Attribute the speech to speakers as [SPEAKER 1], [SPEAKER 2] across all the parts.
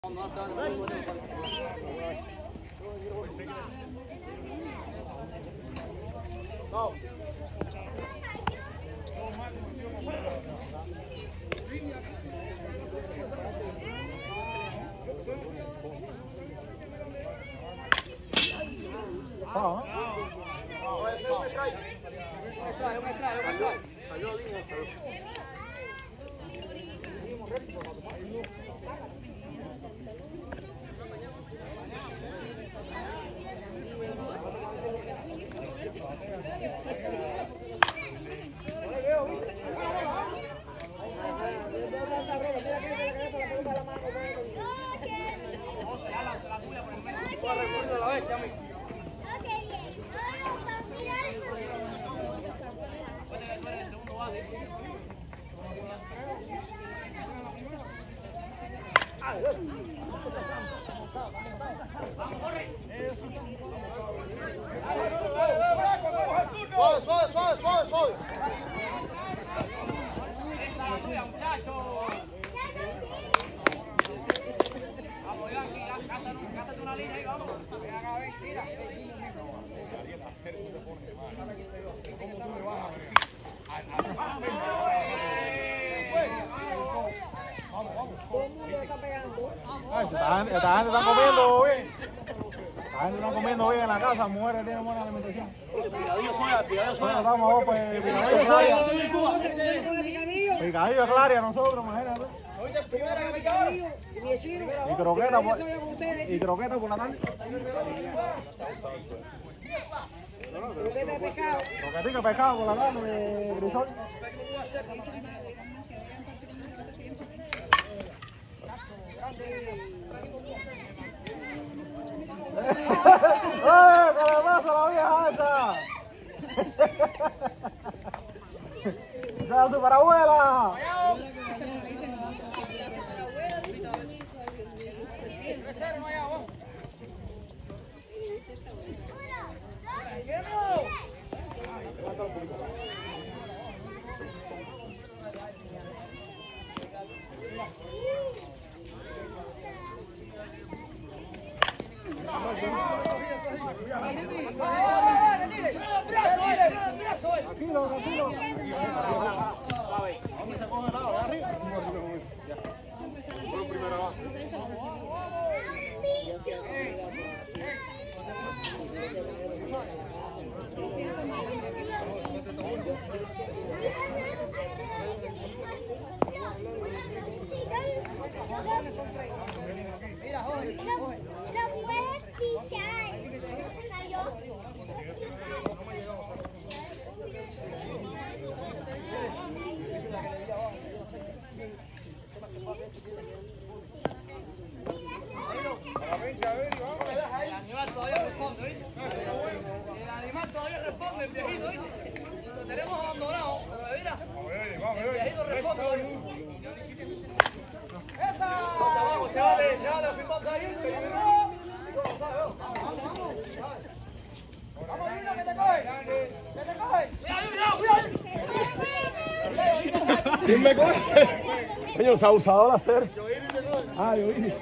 [SPEAKER 1] Suave. Vamos, aquí, cástate una línea ahí, vamos. Tira. ¿Cómo tú le vas a decir?
[SPEAKER 2] Todo el mundo está pegando.
[SPEAKER 3] Esta gente está comiendo bien. La gente está comiendo bien en la casa, mujeres tienen buena alimentación. Bueno, vamos pues picadillo es Claria nosotros, imagínate. Y croqueta por la tarde.
[SPEAKER 2] Croqueta de pescado.
[SPEAKER 3] Croquetica de pescado por la tarde, Grisol. ¿Qué le pasa a la vieja esa? ¡Esa es su parabuela! ¿Quién me conoce? Coño, se ha usado la hacer. Ah, yo vi.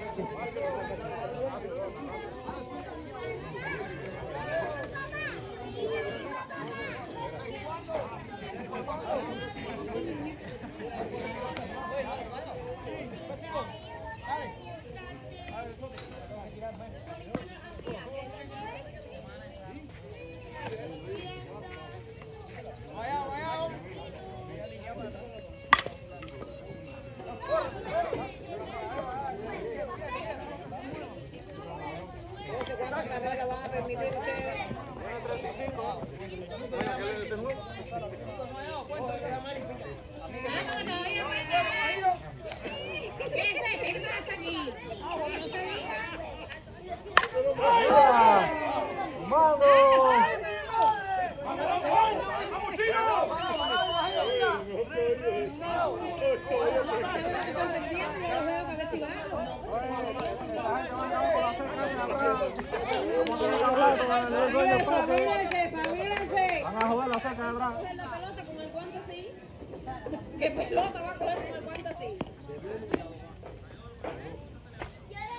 [SPEAKER 2] ¿Qué pasa aquí? No se diga.
[SPEAKER 3] ¡Vamos! Van a jugar la saca de atrás.
[SPEAKER 2] La pelota con el guante así. ¿Qué pelota va a correr con el guante así?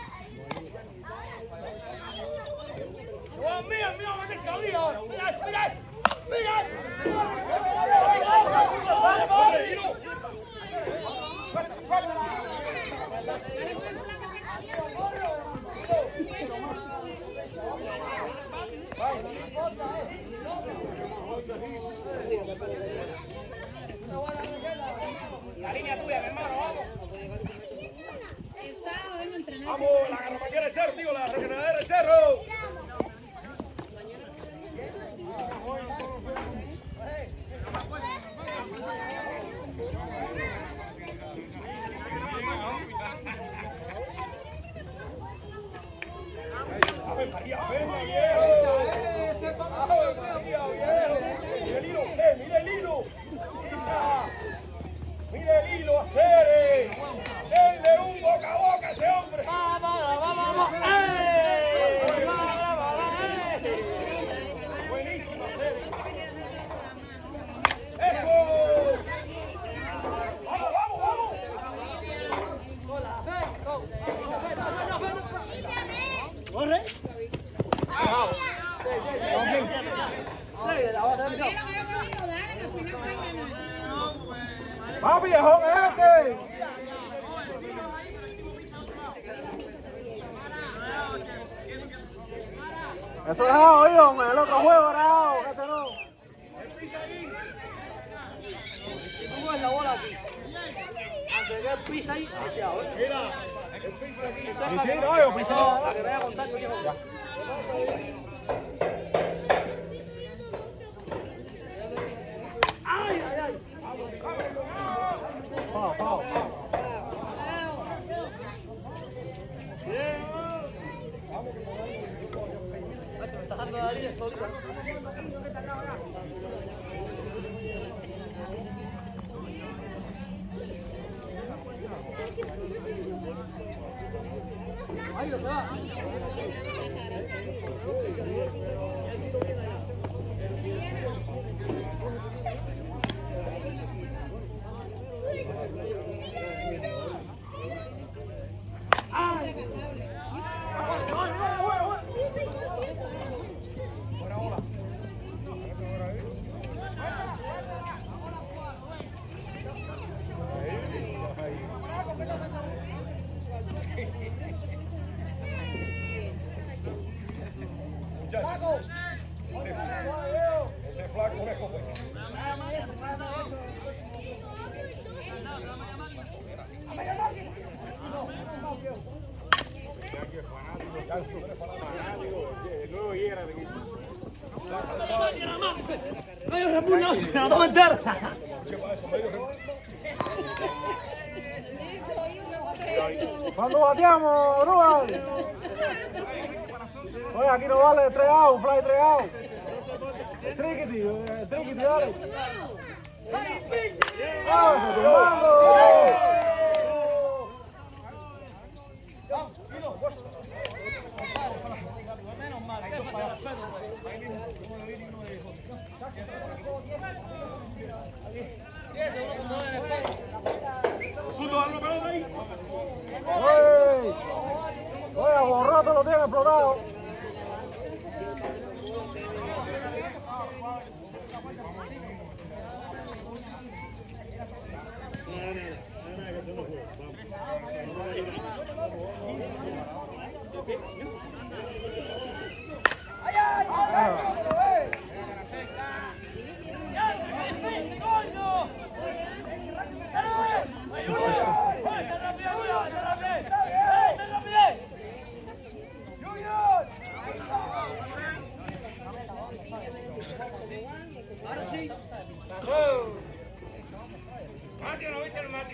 [SPEAKER 4] Vamos, la garrapaquera del cerro, digo, la reganadera del cerro. ¡Ave María, venga, viejo! ¡Ave María, viejo! ¡Mira el hilo! ¡Mira el hilo! ¡Mira el hilo, Aceres! ¡Denle un boca a boca a ese hombre! ¡Vamos! ¡Buenísimo, Aceres! ¡Eso! ¡Vamos! ¡Corre!
[SPEAKER 3] ¡Va, viejón, este! Eso es oído, el otro juego era no.
[SPEAKER 1] Si tú ves la bola aquí, antes de que él pisa ahí, ese ahora.
[SPEAKER 4] Mira, el piso aquí.
[SPEAKER 1] Eso es para que no haya pisado. Para que no haya contacto, viejo. ¡Ay!
[SPEAKER 3] Pau.
[SPEAKER 1] Me está dejando la línea solita. Ahí lo se va.
[SPEAKER 4] Ese flaco me coge.
[SPEAKER 1] ¡Medio repugno! ¡Se la toma entera!
[SPEAKER 3] ¿Cuándo bateamos, Rubal? Oye, aquí no vale 3 out, fly 3 out. Triquiti, dale. ¡Vamos, tumbando!
[SPEAKER 1] Menos mal, eso para respeto.
[SPEAKER 3] Oye, a borrato lo tiene explotado.
[SPEAKER 4] Matio, ¿no viste el Matio?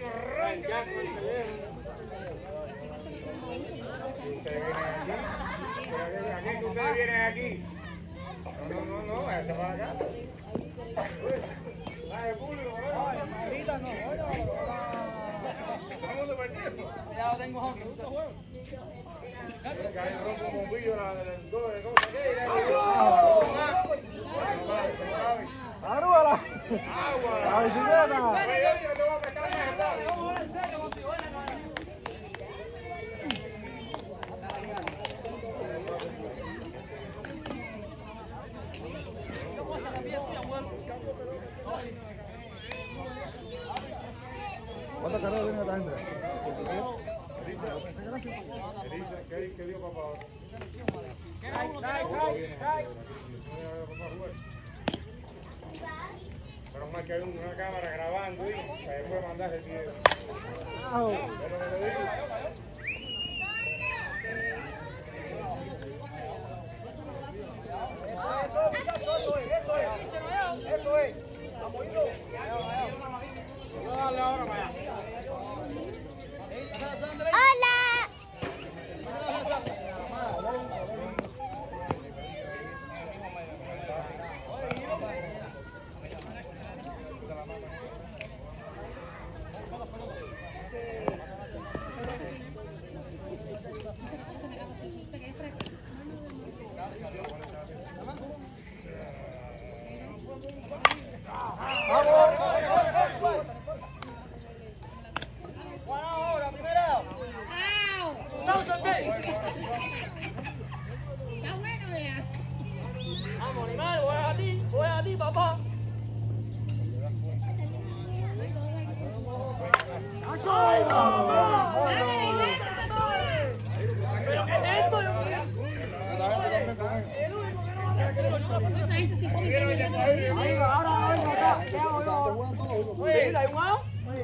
[SPEAKER 4] Ustedes vienen aquí. No, ese va acá. La de público, vamos de partido.
[SPEAKER 1] Ya lo tengo, Jorge.
[SPEAKER 4] Que hay un rompo bombillo de cosas.
[SPEAKER 3] ¡Arúbala!
[SPEAKER 4] ¡Agua!
[SPEAKER 3] ¡La bicicleta! ¿Cuántas carreras tiene esta gente?
[SPEAKER 4] ¿Qué dio papá ahora? Pero más que hay una cámara grabando y después mandar el video. ¿Ves lo que te digo?
[SPEAKER 1] aquí, papá. ¡Ay, mamá! ¿Pero qué es esto?
[SPEAKER 2] Esa gente sí come carne de todo.
[SPEAKER 1] Ahora venga acá. ¿Qué hago yo? Oye, ¿la igual?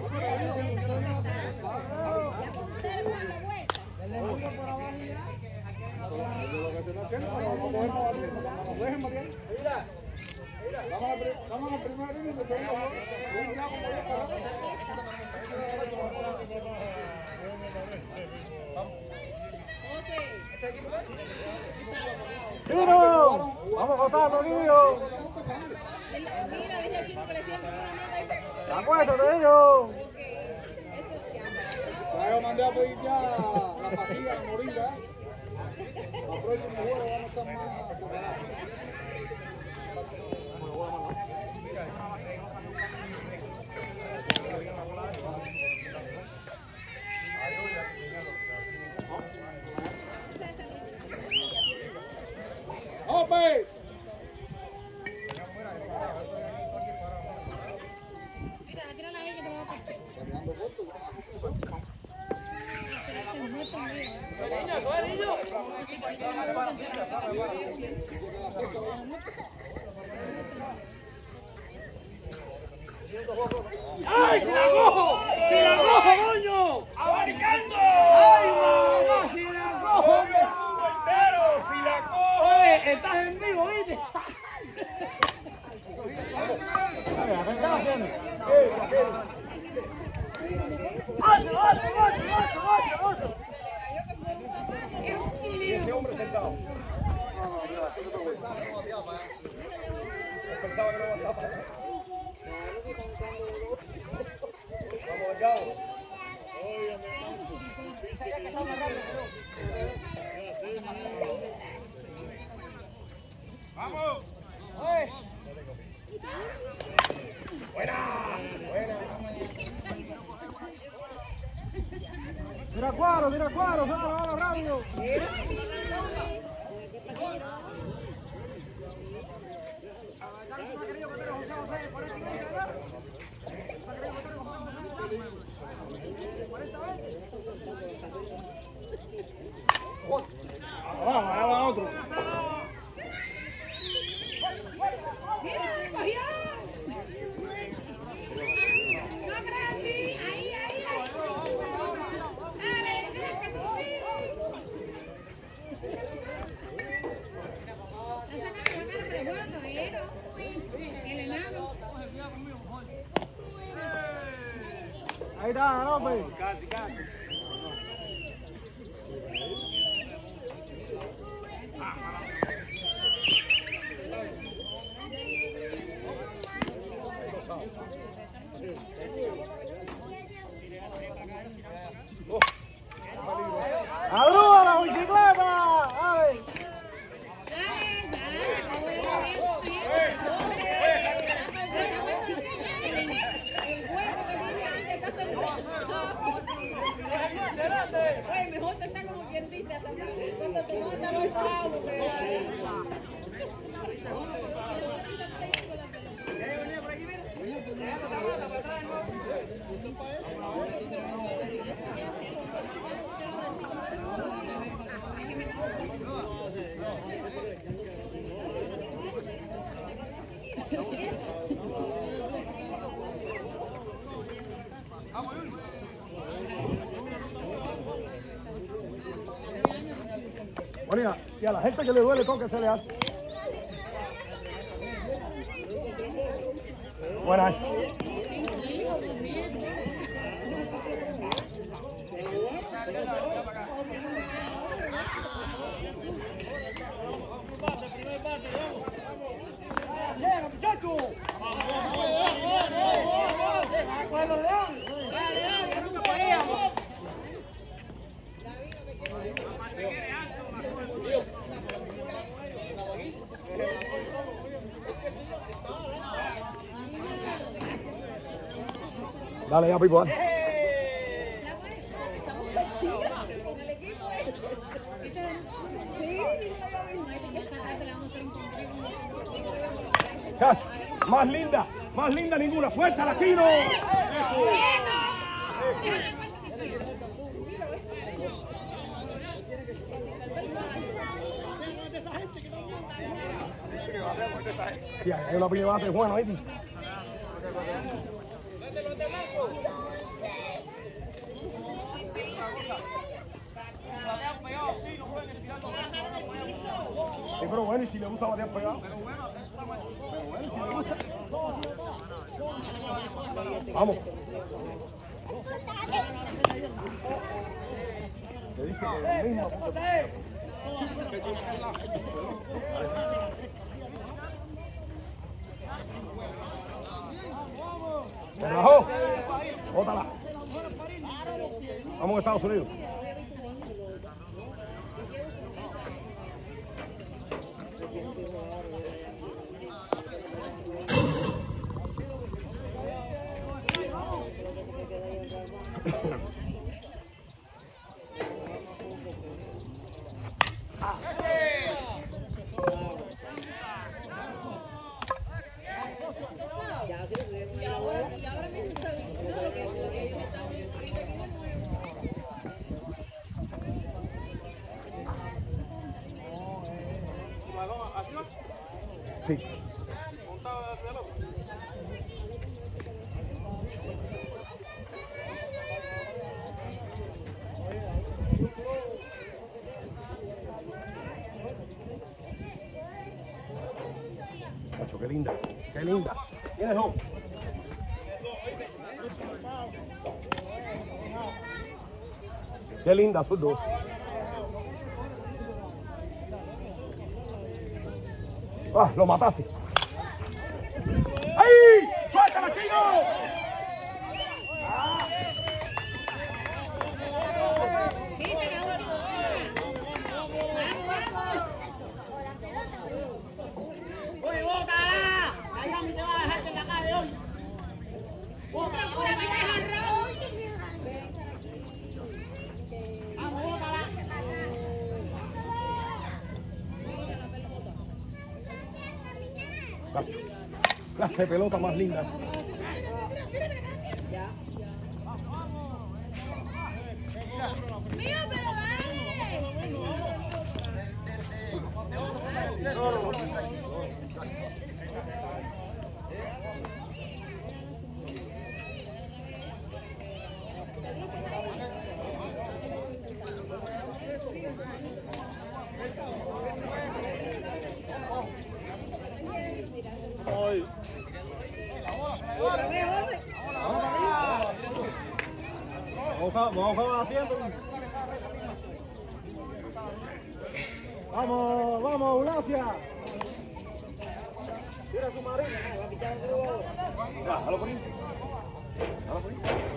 [SPEAKER 3] Estamos en el primer inning de segundo juego. ¡Tiro! ¡Vamos a votarlo, niño!
[SPEAKER 2] Mira, dice el chino que le siento una nota y dice...
[SPEAKER 3] ¡Acuéstate, niño! Yo mandé a pedir ya la pastilla de moringa. La próxima juego vamos a estar más acordados. ¡Ope!
[SPEAKER 2] Mira, tírala ahí que te va a pasar.
[SPEAKER 1] ¡Ay, si la cojo! ¡Si la cojo, coño!
[SPEAKER 4] ¡Abanicando!
[SPEAKER 1] ¡Ay, mamá, si la cojo!
[SPEAKER 4] ¡Todo el mundo entero! ¡Si la cojo!
[SPEAKER 1] Oye, estás en vivo, ¿viste?
[SPEAKER 4] Ese hombre sentado. Pensaba que no aguantaba. Vamos, Chavo. ¡Vamos! ¡Buena! ¡Buena!
[SPEAKER 3] Mira cuadro, vamos rápido. Vamos, ahora va otro.
[SPEAKER 2] ¡Mira, cogió! ¡No, gracias! ¡Ahí! ¡Dale, mira que sí! Esa cara pero bueno, el enano.
[SPEAKER 3] Ahí está, López.
[SPEAKER 1] Casi.
[SPEAKER 3] ¡Agrúa la bicicleta! ¡Ave!
[SPEAKER 2] Oye, mejor te está como quien dice, hasta cuando te mandan los bravos.
[SPEAKER 3] Molina, y a la gente que le duele con que se le hace. Buenas.
[SPEAKER 1] ¡Llega, muchacho!
[SPEAKER 3] Dale ya, Pipo. Dale.
[SPEAKER 4] Chacho, más linda ninguna. Suelta la Chino. Sí, hay una pila de base buena, ¿viste? Sí, pero bueno, y si le gusta batear pegado. Vamos. Te dije que mismo. Relajó. Bótala. Vamos a Estados Unidos. Sí. Macho, qué linda, qué linda. ¿Tienes dos? Qué linda sus dos. Ah, lo mataste. ¡Ahí! ¡Suéltala, Chino!
[SPEAKER 2] Viste la última hora.
[SPEAKER 1] ¡Oye, bótala! La Yami te va a dejar en la calle hoy. ¡Bótala!
[SPEAKER 2] Procúrame el jarrón.
[SPEAKER 1] ¡Vamos, bótala!
[SPEAKER 4] Clase de pelota más linda.
[SPEAKER 2] Mío, pero
[SPEAKER 3] Vamos a haciendo. Vamos, gracias. Tira su marido.
[SPEAKER 4] Ya, déjalo por ahí. Déjalo por ahí.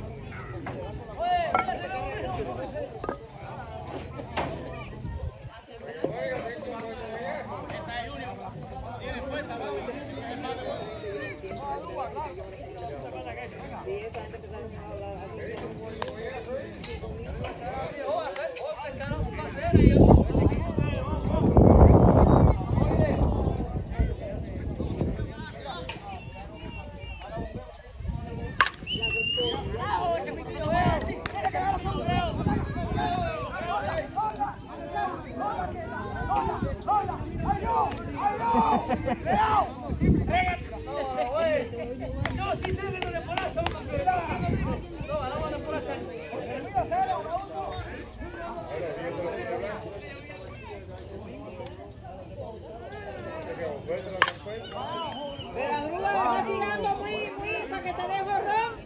[SPEAKER 2] la grúa la está tirando muy para que te dé jorrón.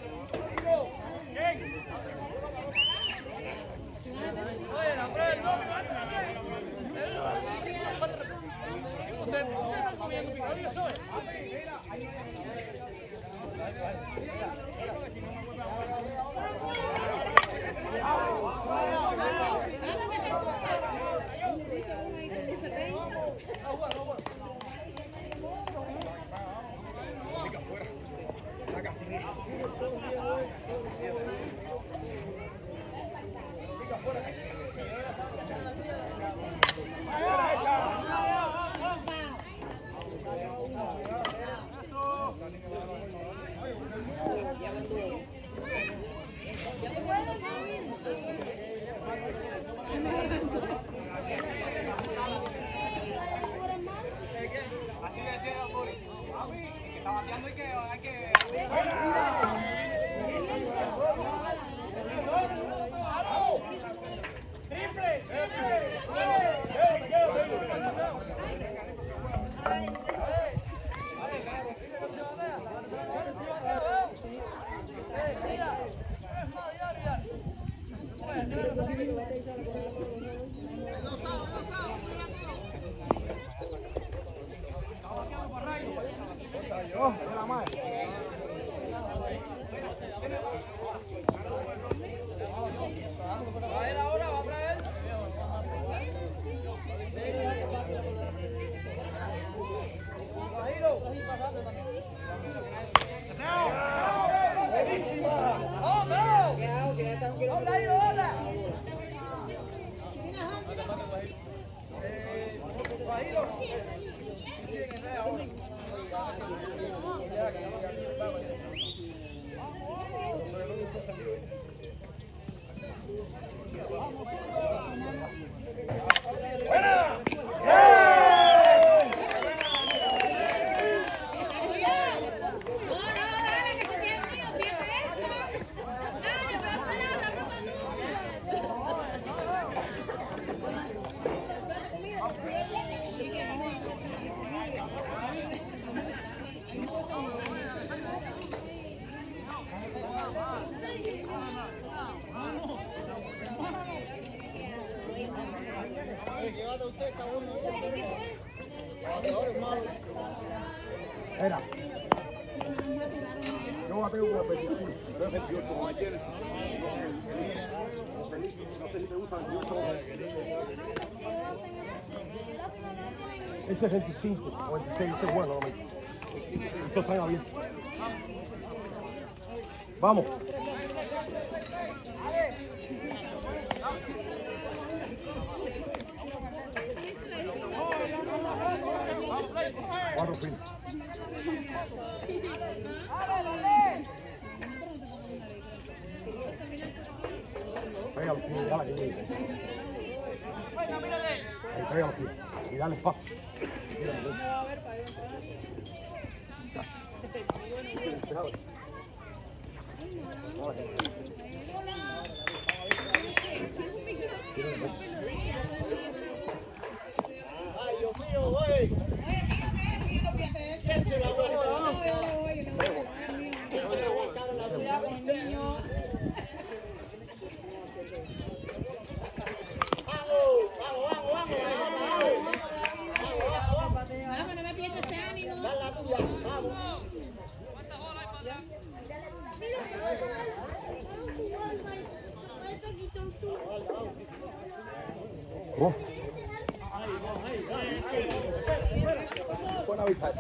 [SPEAKER 1] ¡Oye, la frente!
[SPEAKER 3] Mira, yo bateo una petición, pero es 28, ¿no me entiendes? No sé si te gusta 28. Ese es 25 o 26, ese es bueno, no me. Esto está bien. Vamos. Cuatro filas. Pégalo, dale, que llegue. Ahí, pégalo, y dale espacio.
[SPEAKER 4] Ay, Dios mío, güey.
[SPEAKER 2] Vamos, no me pierdas ese ánimo.
[SPEAKER 3] Oh. Buena vista.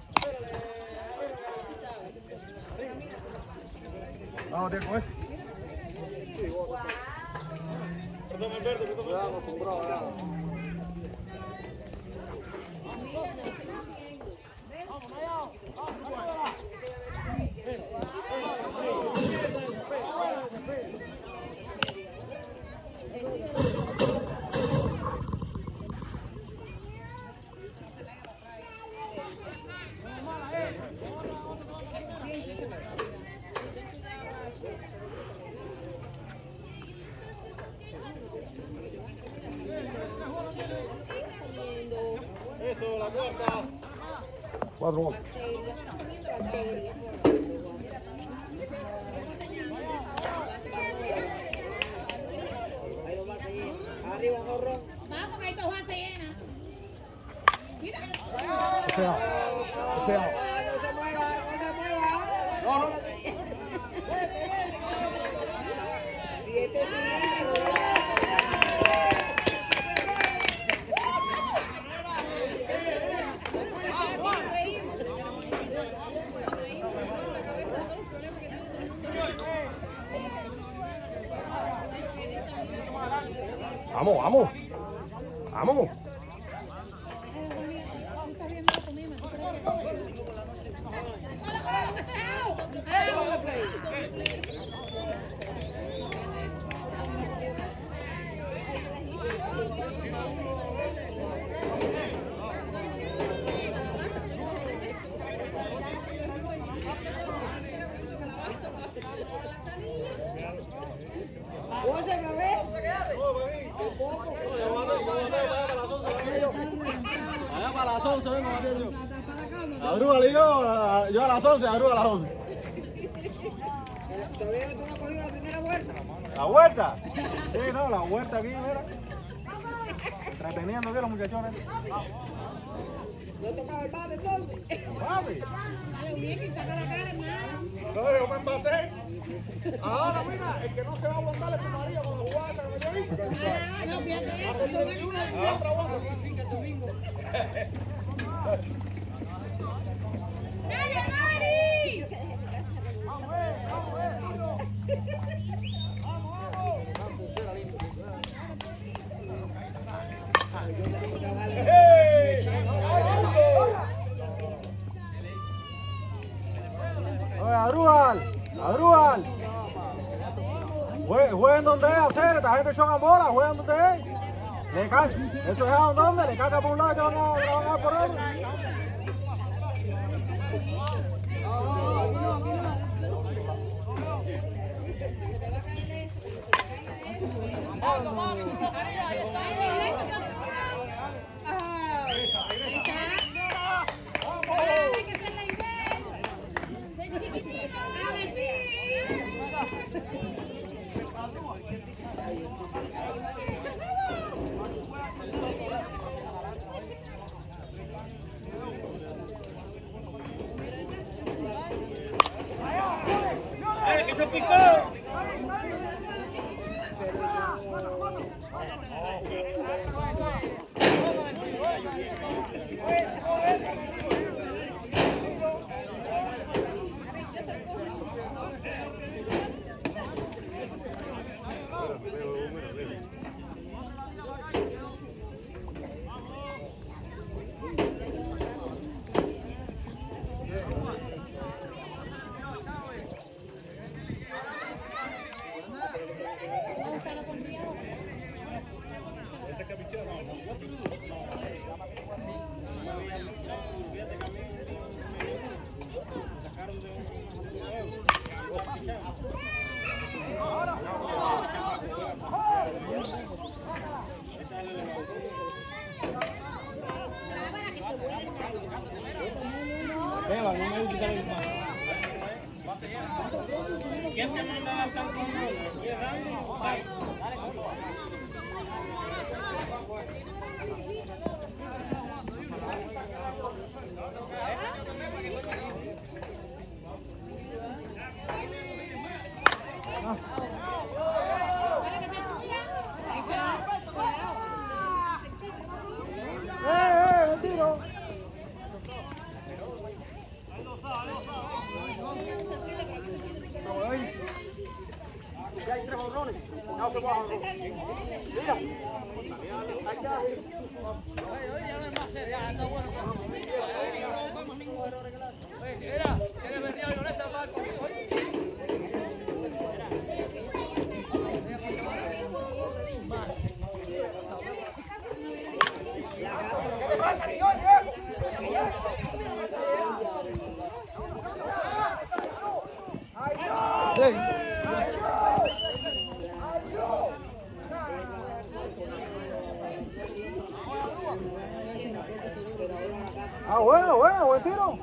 [SPEAKER 3] Vamos, tío, con ese.
[SPEAKER 4] Perdón, Alberto, que estamos acostumbrados. Eso, la cuarta.
[SPEAKER 3] 4 bolas.
[SPEAKER 2] Vamos, que esto se llena. Mira.
[SPEAKER 3] O sea.
[SPEAKER 2] No se mueva, no se mueva. No, no.
[SPEAKER 3] Vamos, vamos. Vamos.
[SPEAKER 4] Allá para las 11 vengo a batir yo. Adrúgale yo a las 11, adrúgale a las 12.
[SPEAKER 2] ¿Todavía tú no has cogido la primera vuelta?
[SPEAKER 3] ¿La vuelta? Sí, no, la vuelta aquí, mira. Entreteniendo aquí los muchachones.
[SPEAKER 2] ¿No tocaba el bate entonces?
[SPEAKER 3] Papi.
[SPEAKER 2] Dale bien que saca la cara, hermano.
[SPEAKER 4] No, yo me envasé. Ahora, mira, el que no se va a aguantar es tu marido con la jugada esa que me dio ahí.
[SPEAKER 2] No, fíjate eso, son animales. ¡Dale, Mari!
[SPEAKER 3] Oye, Adrúbal. Adrúbal. Jueguen donde es, hacer. Esta gente choca bola, juegan donde es. Le cae. Eso es a donde le caga por un lado y van a dar por otro.
[SPEAKER 4] ¡Que se picó! ¿Quién te manda a dar tan cómodo?
[SPEAKER 3] Tiro.
[SPEAKER 1] Ya hay 3 borrones. No se puede borrar. Mira. Ahí está. Ya no es más serio, ya está bueno. Mira, ¿quieres venir a Violencia para conmigo? ¿Qué te pasa, niño?
[SPEAKER 3] Ah, bueno, buen tiro.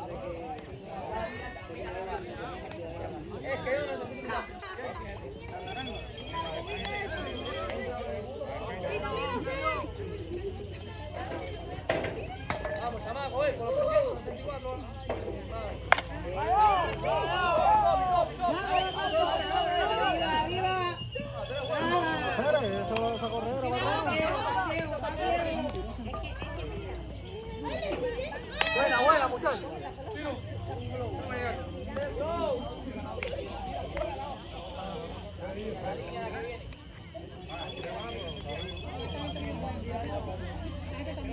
[SPEAKER 1] Vamos, chamaco, por los 364.
[SPEAKER 2] Arriba.
[SPEAKER 3] Eso correr.
[SPEAKER 1] Buena, muchachos.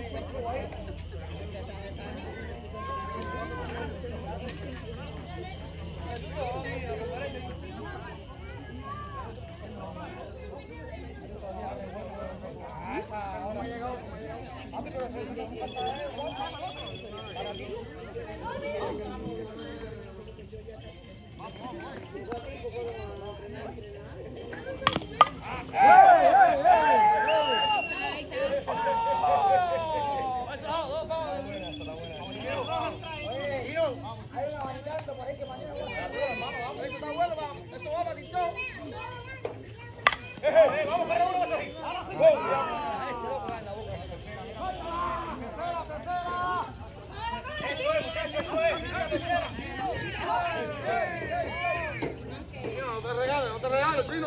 [SPEAKER 4] No te regales, Chino.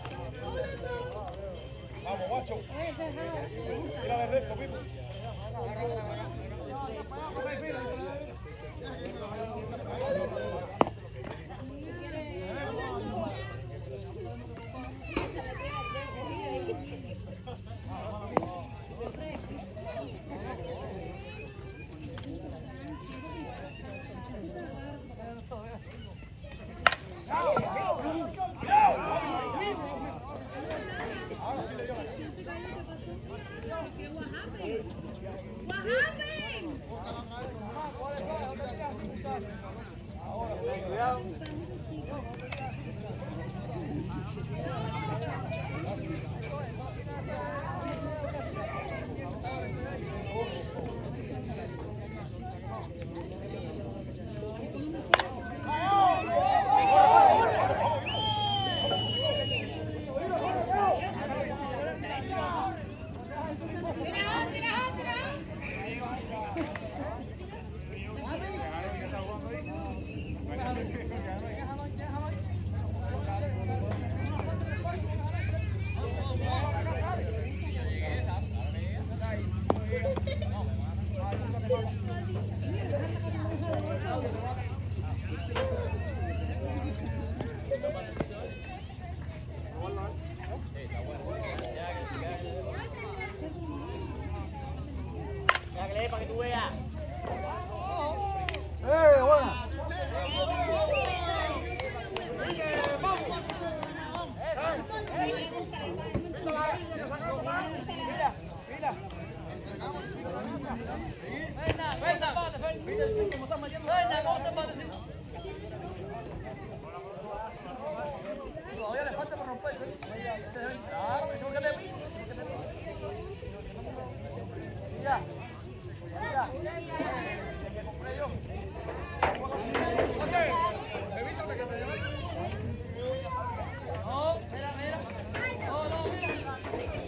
[SPEAKER 4] Vamos, guacho. Mira de recto, Pipo.
[SPEAKER 1] Para que tú veas.
[SPEAKER 3] Buena.
[SPEAKER 1] Todavía le falta por romper. Claro, eso que te vi. Ya. Ya. Que compré yo.
[SPEAKER 4] Revísate que te llevaste.
[SPEAKER 1] No, mira, mira. No, no, mira.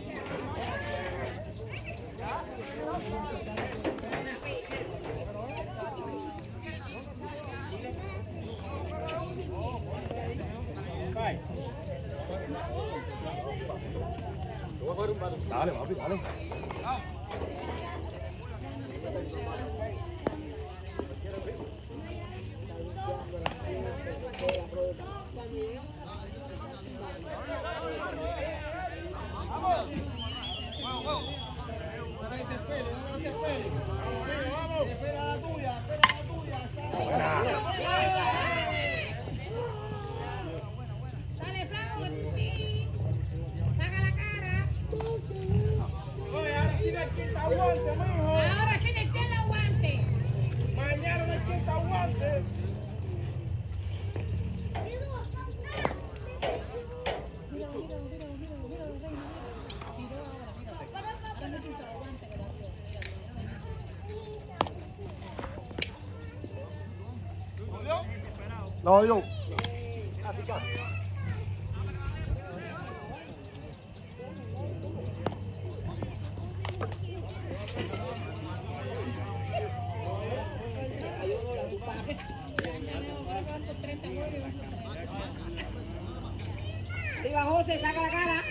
[SPEAKER 3] Dale, papi, dale.
[SPEAKER 2] Dale, Flaco, sí. Saca la cara.
[SPEAKER 4] Oye, ahora sí no hay quien te aguante, mijo.
[SPEAKER 2] Ahora sí le tiene aguante.
[SPEAKER 4] Mañana no hay quien te aguante.
[SPEAKER 3] Lo yo.
[SPEAKER 2] Viva José, saca la cara.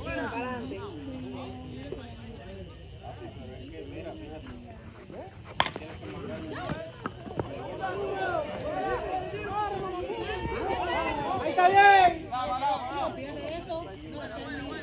[SPEAKER 2] chino, para adelante.
[SPEAKER 1] Ahí está bien.
[SPEAKER 2] No, fíjate eso. No, ese es mío.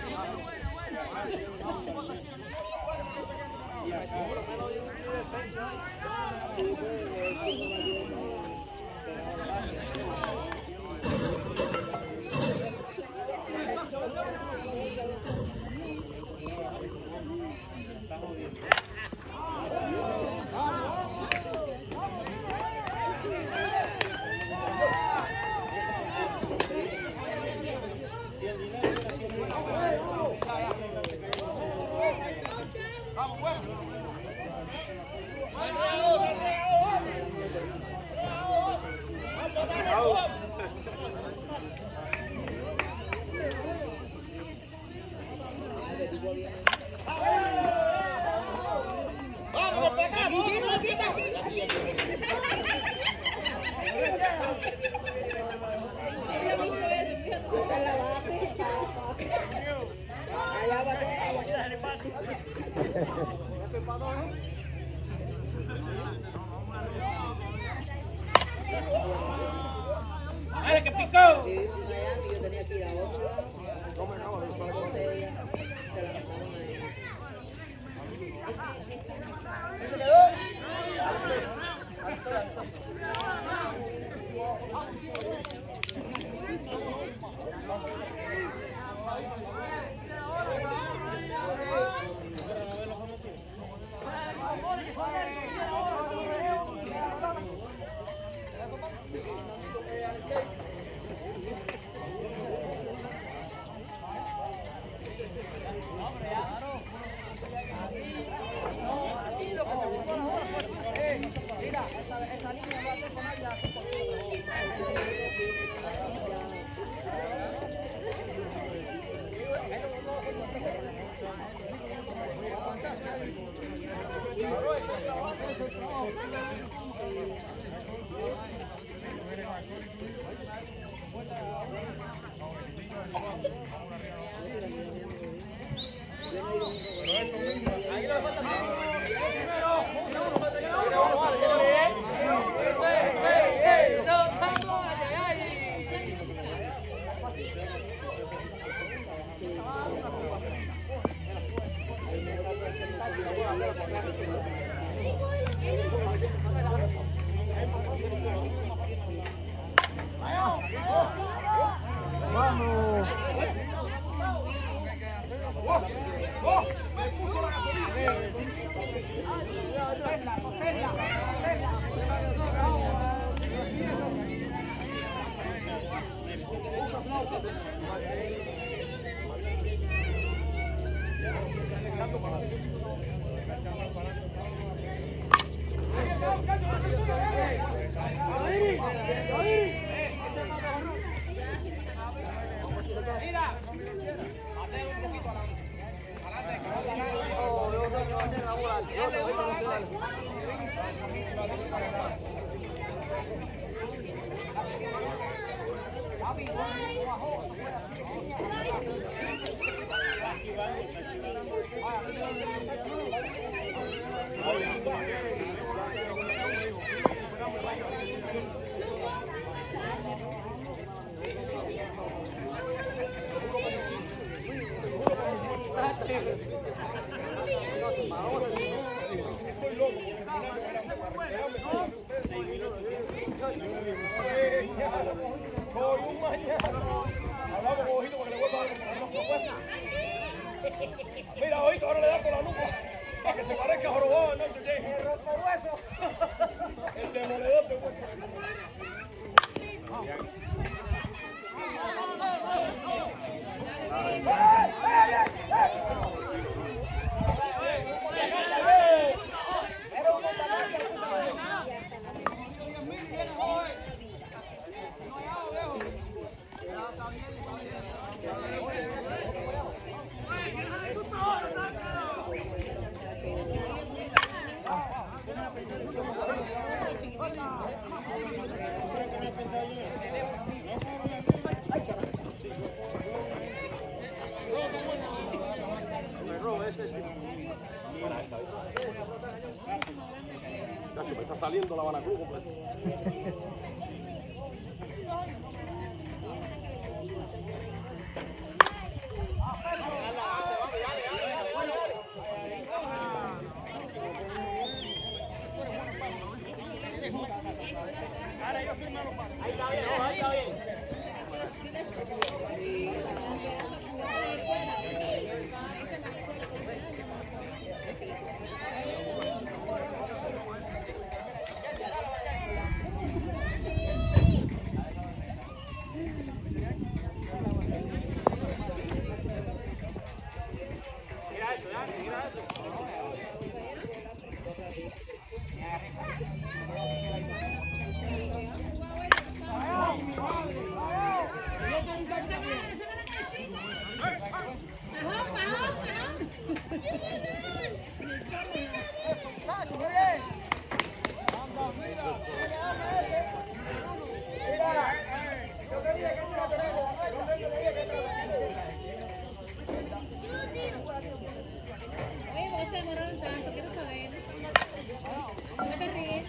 [SPEAKER 1] ¡Dale, que picó!
[SPEAKER 2] Sí, en Miami yo tenía que ir a otro lado. Se la mandaban ahí.
[SPEAKER 1] Mira, esa línea va a tener con ella.
[SPEAKER 3] Vamos.
[SPEAKER 4] Mira, ojito, ahora le da por la nuca para que se parezca jorobado, ¿no? El rompehueso. El demoledor de hueso. saliendo la Habana Club completa.
[SPEAKER 1] Ahí está bien, ahí está bien. Mira esto, mira esto.
[SPEAKER 5] Oye, vos se demoraron tanto, quiero saber. ¿No te ríes?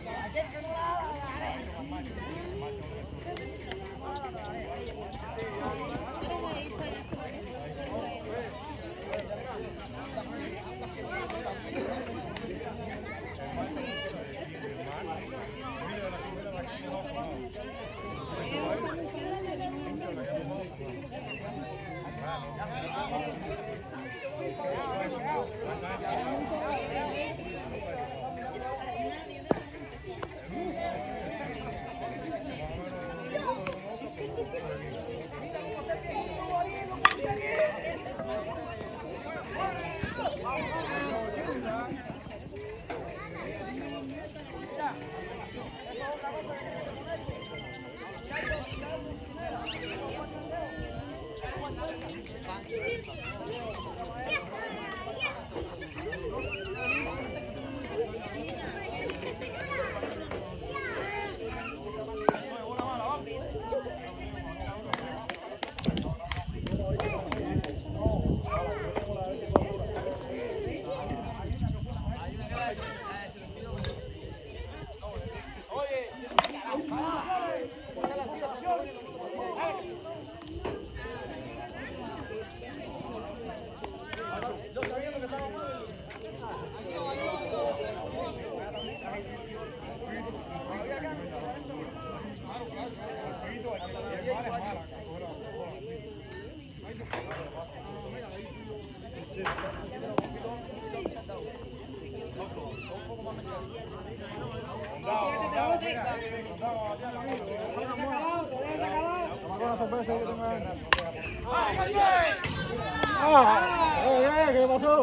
[SPEAKER 3] ¿Qué le pasó?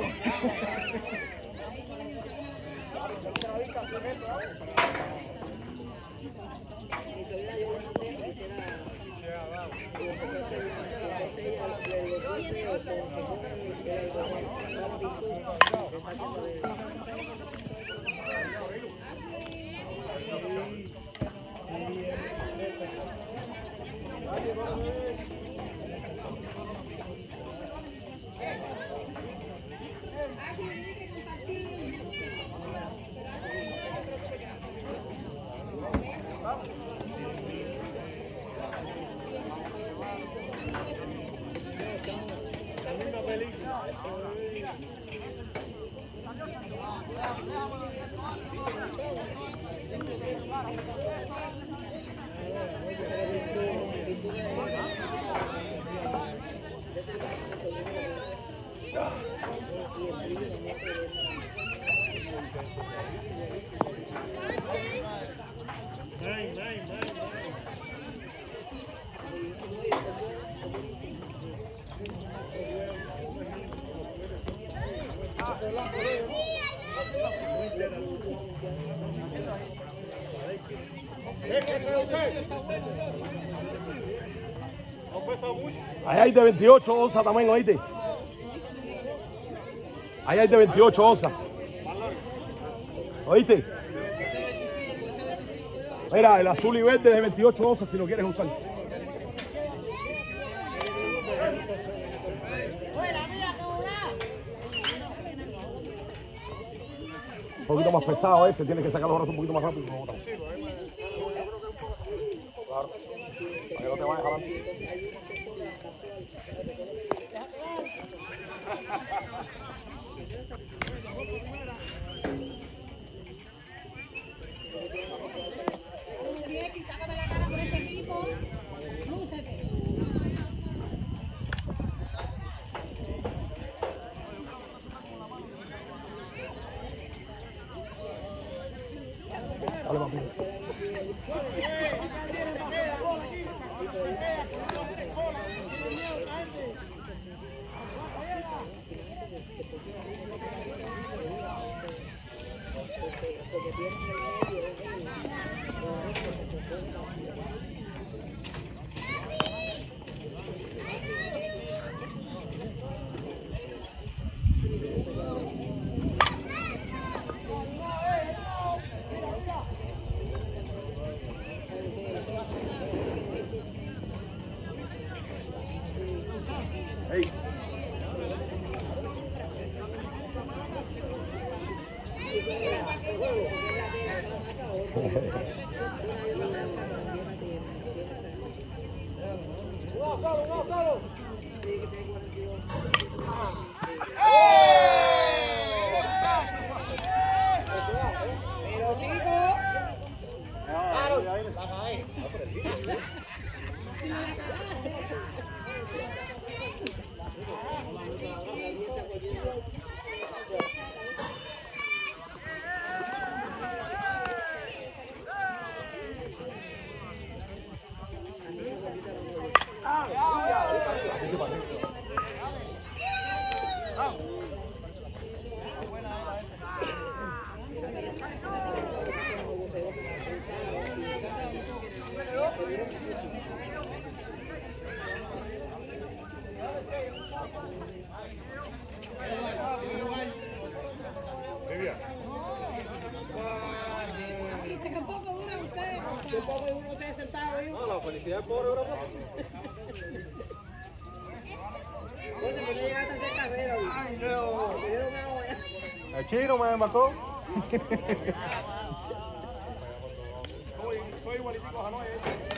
[SPEAKER 2] Mi sobrina dio una bandeja y será
[SPEAKER 4] Ahí hay de 28 onzas también, ¿oíste? Ahí hay de 28 onzas. ¿Oíste? Mira, el azul y verde de 28 onzas si lo quieres usar. Un poquito más pesado ese, tienes que sacar los brazos un poquito más rápido. No, claro. Para que no te vayas jalando.
[SPEAKER 5] Sácame la cara por este equipo. Lúcete.
[SPEAKER 4] Dale, papi. Hey.
[SPEAKER 2] Pero chico,
[SPEAKER 5] Tampoco dura usted.
[SPEAKER 1] No, la felicidad del pobre Europa.
[SPEAKER 3] El chino me mató.
[SPEAKER 4] Soy igualitico a Hanoi.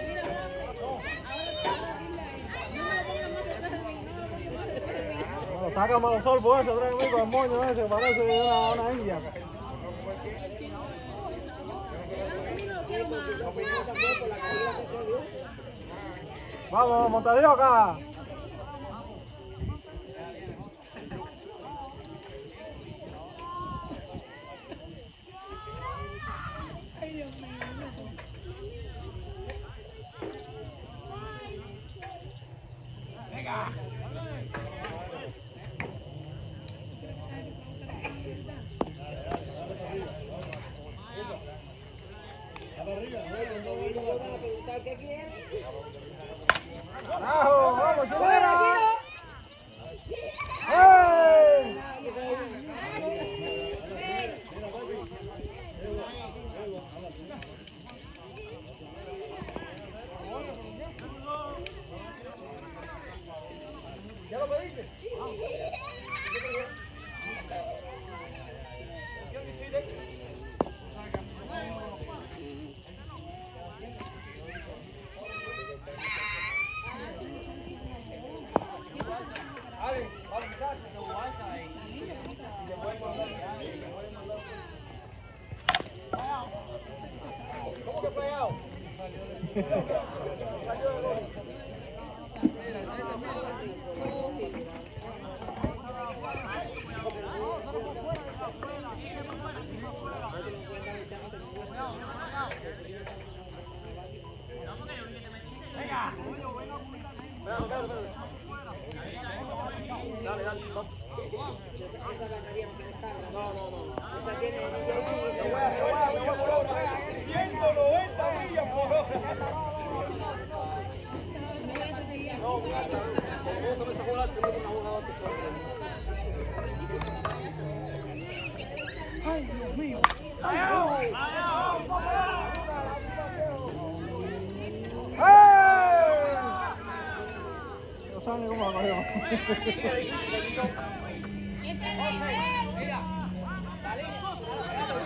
[SPEAKER 3] Cuando saca más sol, pues ese trae conmigo el moño ese, parece una india. Vamos, montadillo acá.
[SPEAKER 2] ¿qué quieres?
[SPEAKER 3] ¡Carajo! ¡Vamos, chulera! ¡Hey!
[SPEAKER 1] ¿Ya lo pediste? ¿Cómo que pegado? Dale, dale, vamos.
[SPEAKER 2] Esa batería no se descarga. No. Esa tiene...
[SPEAKER 4] Me voy por hora. 190 millas por hora.
[SPEAKER 1] No, me gusta esa jugada, te meto una jugada que
[SPEAKER 3] ¡Ay, Dios mío! No saben cómo la cogió.
[SPEAKER 5] Ese es el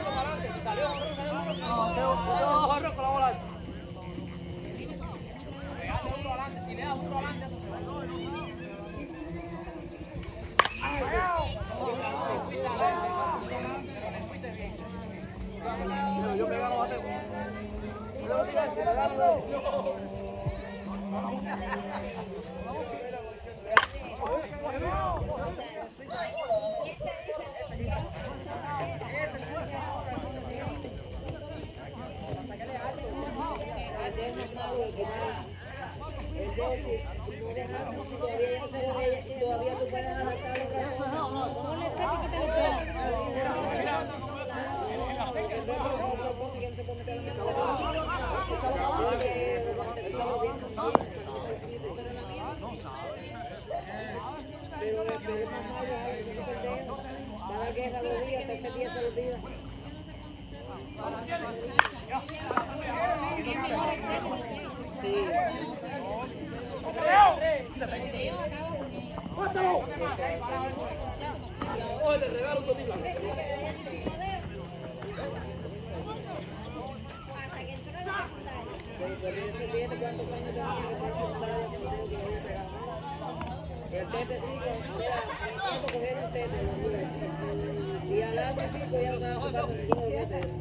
[SPEAKER 1] con la bola.
[SPEAKER 2] Si le das duro adelante, eso se va.
[SPEAKER 1] Yo me gano bate.
[SPEAKER 2] Todavía tú puedes adaptar otra cosa.
[SPEAKER 5] Ponle estética y quítale todo.
[SPEAKER 2] Pero es más malo, va a dar guerra 2 días, tercer día se lo olvida. Sí.
[SPEAKER 1] Oye, te regalo un toti blanco.
[SPEAKER 2] ¿Cuántos años tenía que preguntar el tete sí, cuando cogieron el tete, y al lado chico ya lo estaban jugando en el kilo de tete.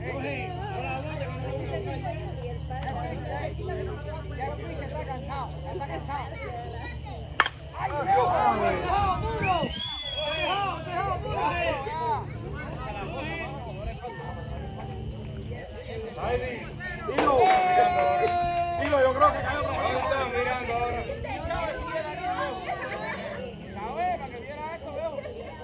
[SPEAKER 4] Ya el pinche está cansado, ya está cansado. ¡Ay,
[SPEAKER 3] Dilo, yo creo que cayó otra vez.
[SPEAKER 4] Están mirando ahora. La vez, para que viera esto, veo.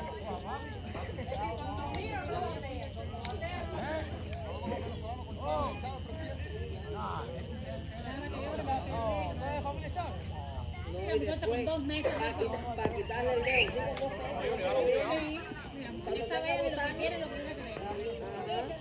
[SPEAKER 5] La muchacha con 2 meses.
[SPEAKER 2] Para quitarle el dedo, sí, con 2 meses.
[SPEAKER 5] Esa vez de lo que quiere lo que debe creer.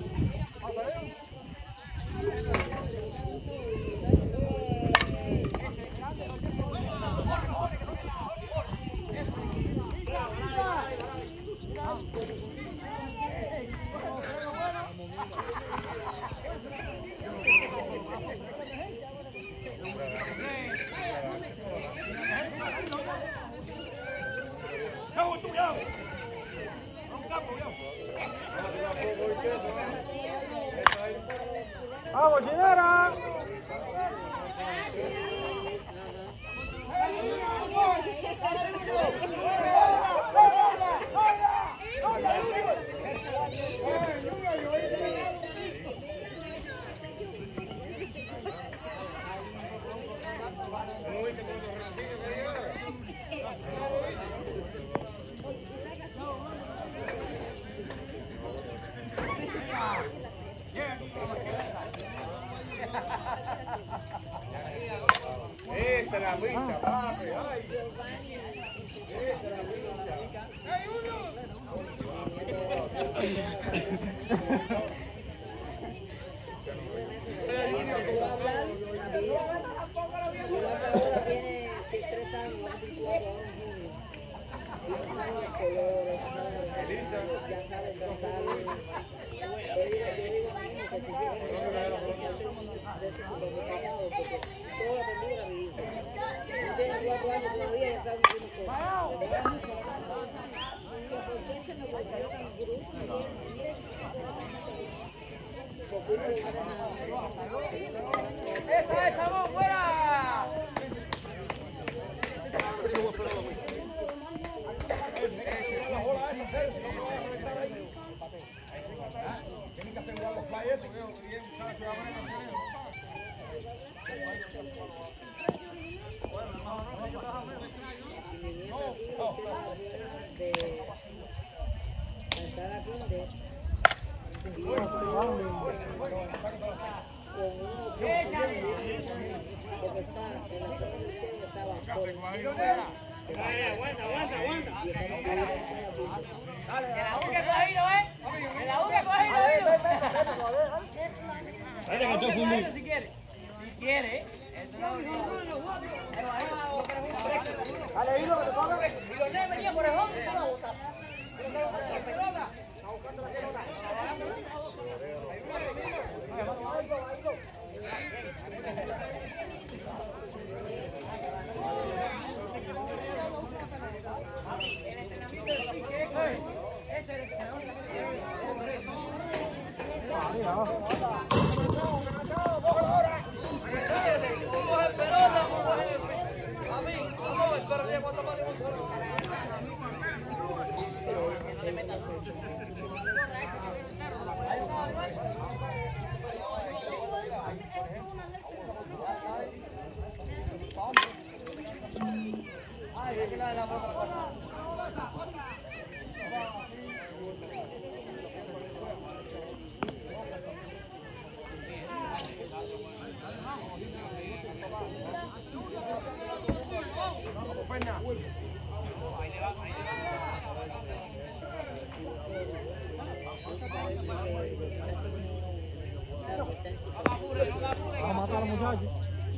[SPEAKER 3] ¡Vamos, Chinera!
[SPEAKER 4] Esa es la bicha, papi. Ay. Esa es la bicha.
[SPEAKER 2] Ahora tiene 3 años, va a cumplir 4 ahora en junio. Y no sabe los colores, ya sabe tratar. Yo digo a mi hijo que si quiere hacer porque todo lo aprendí en la vida. No tiene 4 años todavía, ya sabe algunas cosas. ¿Por qué se me volvió tan grupo?
[SPEAKER 4] ¡Esa, vamos, fuera! Tienen que asegurar los flyers,
[SPEAKER 2] de entrar a Tinder y con uno porque está en la televisión estaba por encima.
[SPEAKER 1] Aguanta.
[SPEAKER 2] Y estamos viendo
[SPEAKER 1] Dale, la U que coge hilo, la U que coge hilo. Si quiere. Si quiere. Dale, hilo, que te ponga. Y los nenes venían por el hombro y tú la botas. La pelota. Está buscando la pelota.
[SPEAKER 3] a matar a los muchachos.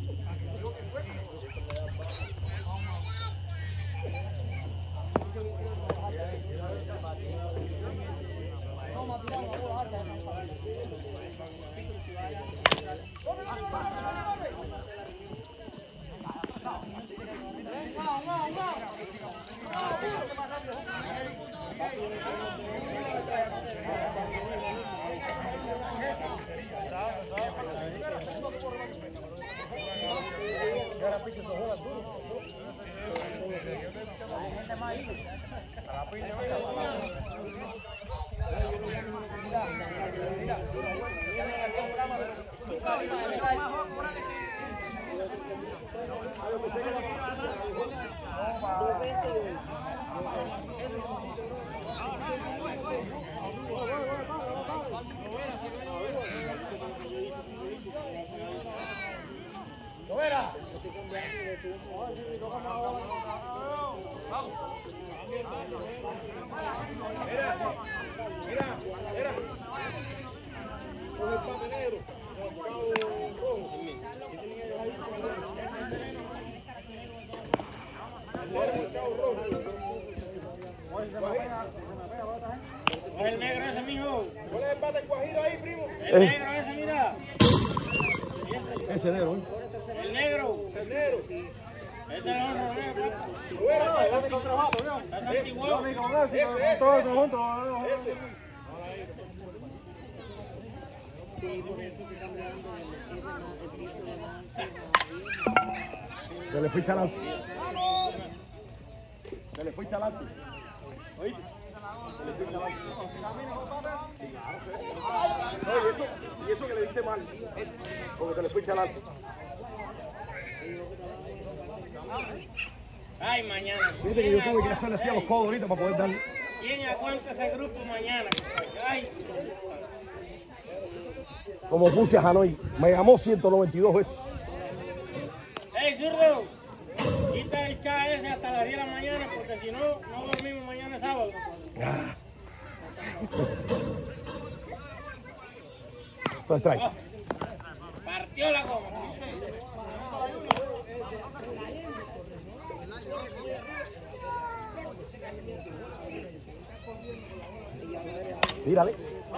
[SPEAKER 4] El negro ese, mijo. ¿Cuál es el bate guajiro ahí, primo? El negro ese, mira.
[SPEAKER 3] Ese negro, ¿eh?
[SPEAKER 4] El negro. El negro. Ese es el otro negro.
[SPEAKER 3] Es el único trabajo, ¿no?
[SPEAKER 4] Es antiguo.
[SPEAKER 3] Es el único, ¿no? Sí, con todo eso junto.
[SPEAKER 4] Ese.
[SPEAKER 2] Sí, por eso se están dando el tipo de más.
[SPEAKER 3] Se le fuiste adelante. Se le fuiste adelante. ¿Oíste? Se le fuiste adelante. No, y eso que le diste mal. Porque se le fuiste adelante.
[SPEAKER 4] Ay, mañana.
[SPEAKER 3] Fíjate que yo tuve que hacerle así a los codos ahorita para poder darle.
[SPEAKER 4] ¿Quién aguanta ese grupo mañana? Ay.
[SPEAKER 3] Como puse a Hanoi, me llamó 192 veces.
[SPEAKER 4] ¡Ey, zurdo! Quita el chat ese hasta las 10 de la mañana porque si no, no dormimos mañana sábado.
[SPEAKER 3] Pues trae.
[SPEAKER 4] Partió la goma.
[SPEAKER 3] Tírale.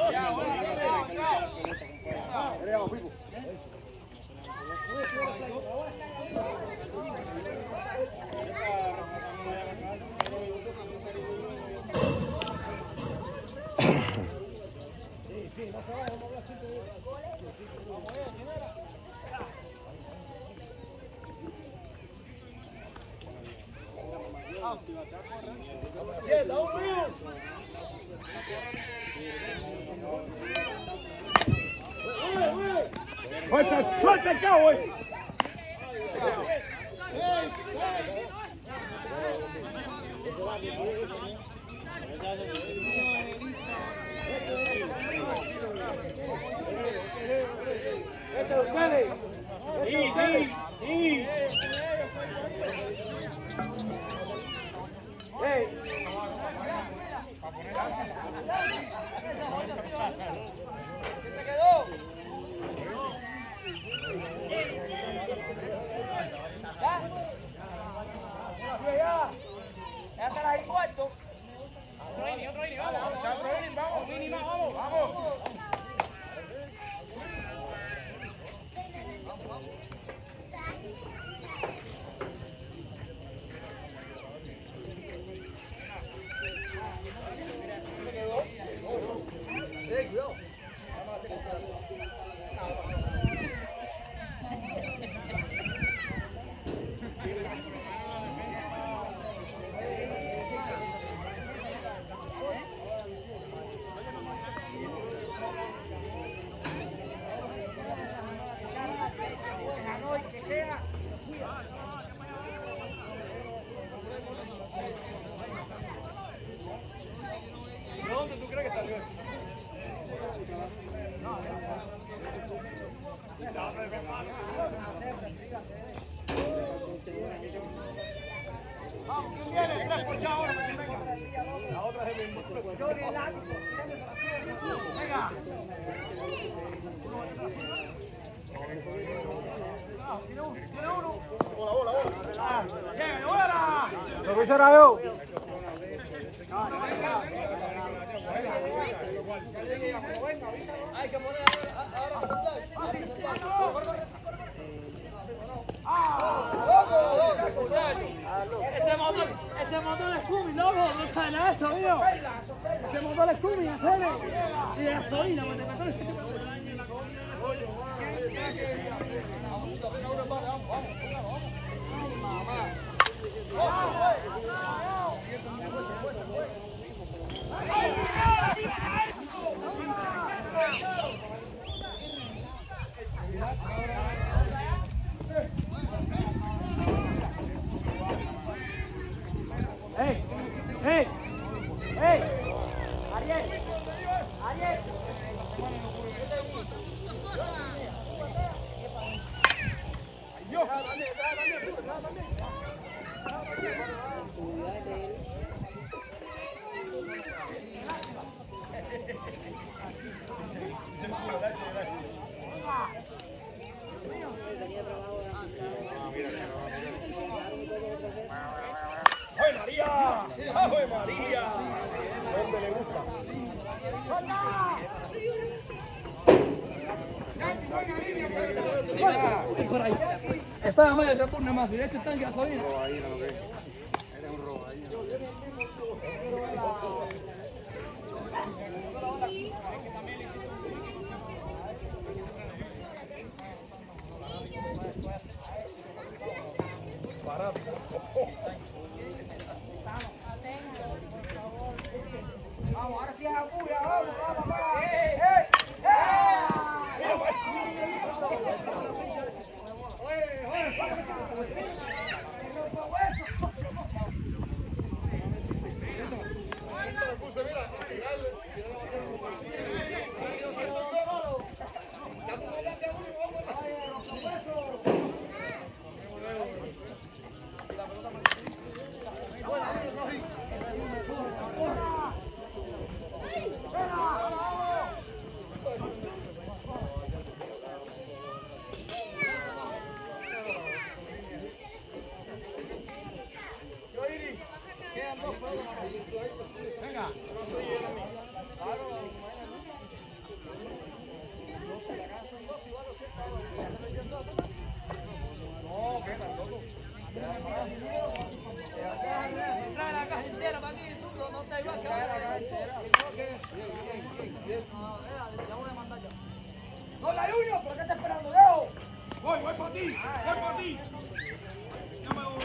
[SPEAKER 3] ¡Suelta el cabo ese!
[SPEAKER 4] Sí.
[SPEAKER 1] Ya estarás ahí cuarto. Vamos.
[SPEAKER 3] ¿Qué será yo?
[SPEAKER 1] Hay que poner ahora a saltar. Ese motor es Cumi, loco, no saben nada de eso, mío. Ese motor es Cumi, en serio. Y de gasolina, ¿me te ¡Ey! ¡Ey! ¡Ey! ¡Ariel! ¡Ariel!
[SPEAKER 3] ¡Ay, María! ¡Ay, María! ¿Dónde le gusta?
[SPEAKER 1] Por ahí. Está la media, repugna más. Derecho está en gasolina.
[SPEAKER 3] Ahí no lo que. Eres un robo ahí. Barato.
[SPEAKER 1] Vamos, ahora sí es aguja, vamos, vamos, vamos. Trae la caja entera para aquí, zurdo, no te ibas a quedar. ¡No la Junior! ¿Por qué estás esperando, Leo?
[SPEAKER 3] Voy para ti, voy para ti. Ya me voy.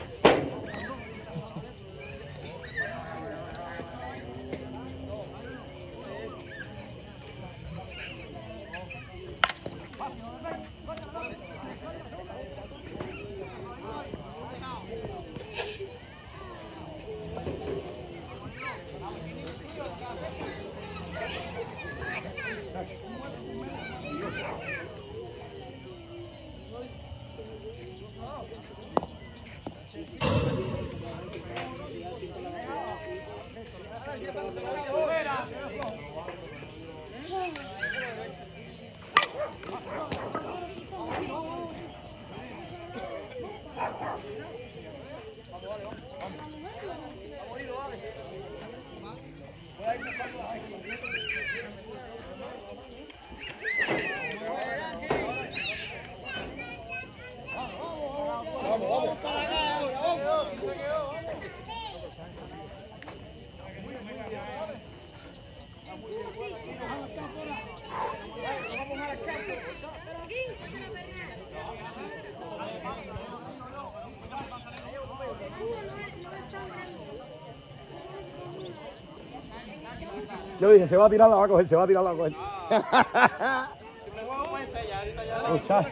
[SPEAKER 3] Yo dije, se va a tirar, la va a coger, se va a tirar, la va a coger. Muchacho.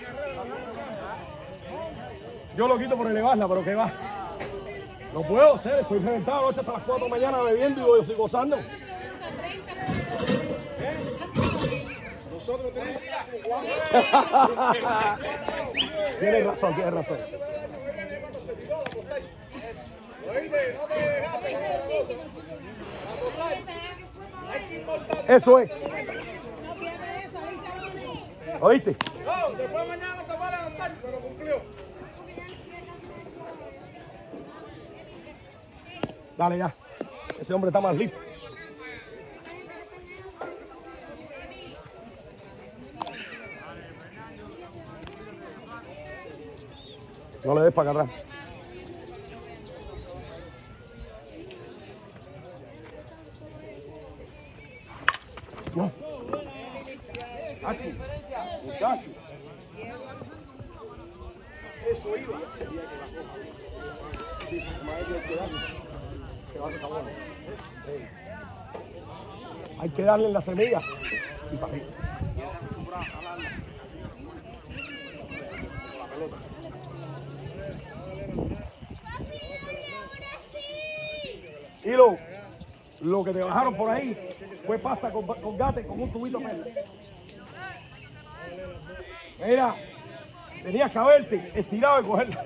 [SPEAKER 3] Yo lo quito por elevarla, pero ¿qué va? No puedo hacer, estoy reventado anoche hasta las 4 de la mañana bebiendo y yo estoy gozando. Nosotros tenemos... Tienes razón, tienes razón. Eso es. ¿Oíste?
[SPEAKER 4] No, después mañana se va a levantar, pero cumplió.
[SPEAKER 6] Dale ya. Ese hombre está más listo. No le des para acá atrás. No. Aquí. Muchacho. Eso iba. Hay que darle la semilla y para arriba. Y lo que te bajaron por ahí fue pasta con gate con un tubito verde. Mira, tenías que haberte estirado y cogerla.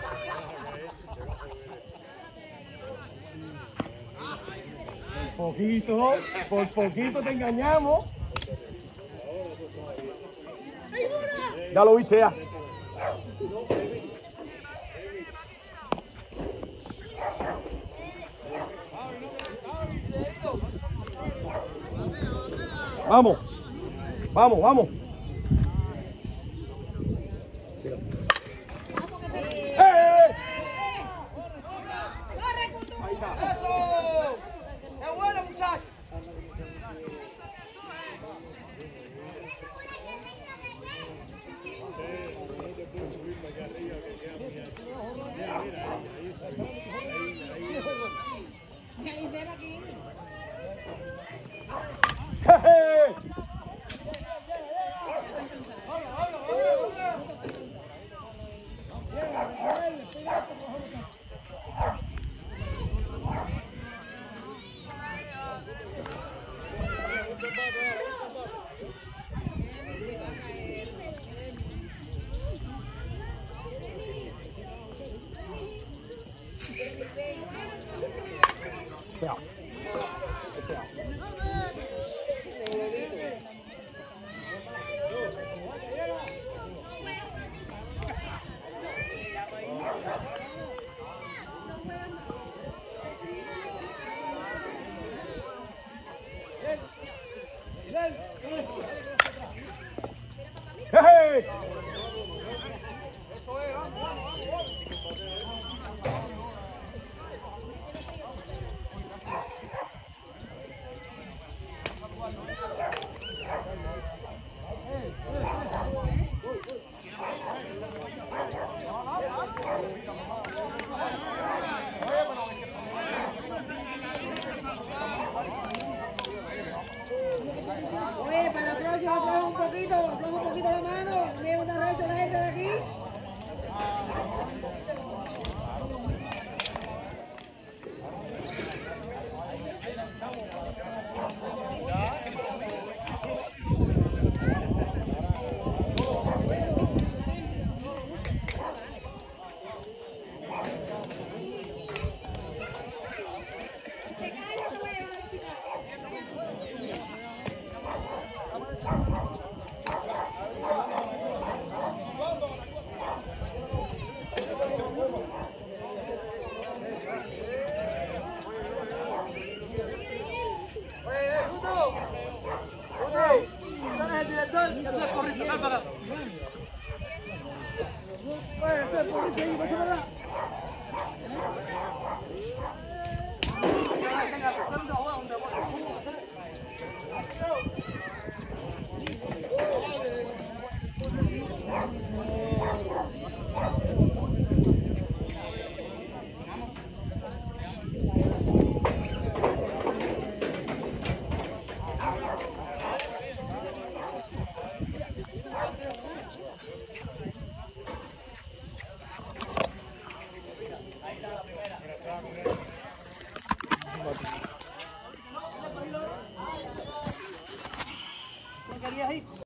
[SPEAKER 6] Por poquito te engañamos. Ya lo viste ya. Vamos, vamos, vamos.
[SPEAKER 2] Oye, para la próxima afloja un poquito la mano, no llevo tan recho la gente de aquí.
[SPEAKER 1] Oye,